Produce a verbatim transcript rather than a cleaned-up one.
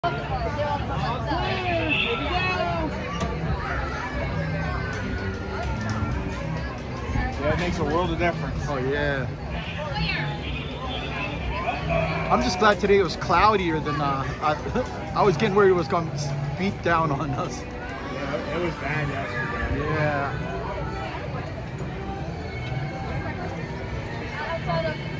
Yeah, it makes a world of difference. Oh yeah. I'm just glad today it was cloudier than uh, I, I was getting worried it was going to beat down on us. Yeah, it was bad yesterday. Yeah.